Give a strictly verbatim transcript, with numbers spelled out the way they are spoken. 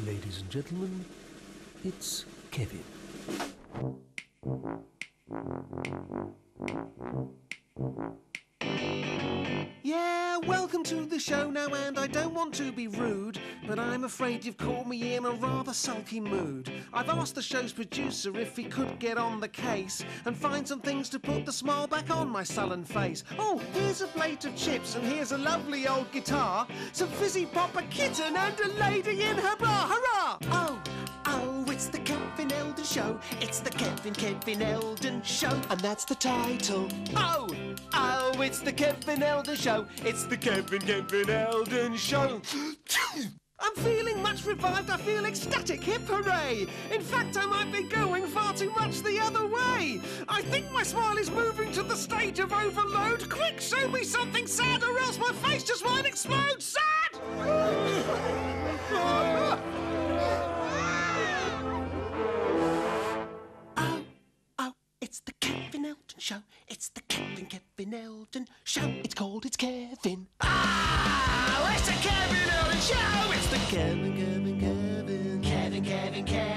Ladies and gentlemen, it's Kevin. Yeah, welcome to the show now, and I don't want to be rude, but I'm afraid you've caught me in a rather sulky mood. I've asked the show's producer if he could get on the case and find some things to put the smile back on my sullen face. Oh, here's a plate of chips, and here's a lovely old guitar, some fizzy pop, a kitten, and a lady in her bra. Hurrah! Oh, oh, it's the Kevin Eldon Show. It's the Kevin, Kevin Eldon Show, and that's the title. Oh, oh, it's the Kevin Eldon Show. It's the Kevin, Kevin Eldon Show. I'm feeling much revived, I feel ecstatic, hip hooray! In fact, I might be going far too much the other way. I think my smile is moving to the stage of overload. Quick, show me something sad, or else my face just might explode. Sad! Oh, oh, it's the Kevin Eldon Show. It's the Kevin, Kevin Eldon Show. It's called It's Kevin. Ah, it's the Kevin Eldon Show. It's the Kevin, Kevin, Kevin, Kevin, Kevin, Kevin.